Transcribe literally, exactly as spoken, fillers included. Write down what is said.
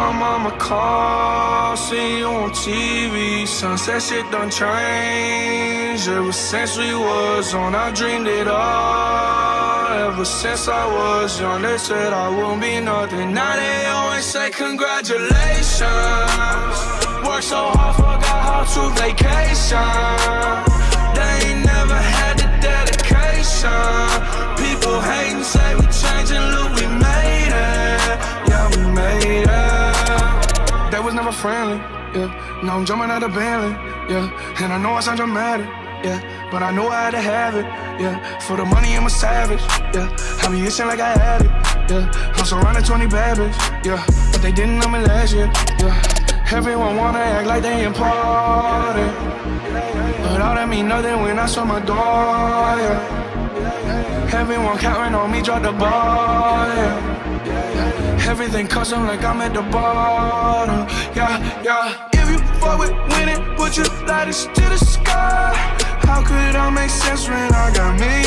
my mama call, see you on T V. Sunset shit done changed. Ever since we was on, I dreamed it all. Ever since I was young, they said I wouldn't be nothing. Now they always say congratulations. Worked so hard, forgot how to vacation. They ain't never had the dedication. People hating, say we changing, look, we made it. Yeah, we made it. They was never friendly, yeah. Now I'm jumping out of Bentley, yeah. And I know I sound dramatic, yeah, but I know I had to have it, yeah. For the money, I'm a savage, yeah. I be itching like I had it, yeah. I'm surrounded twenty bad bitch, yeah. But they didn't know me last year, yeah. Everyone wanna act like they important, but all that mean nothing when I saw my door, yeah. Everyone counting on me, drop the ball, yeah. Everything custom like I'm at the bottom, yeah, yeah. If you fuck with winning, put your lighters to the sky. How could I make sense when I got me?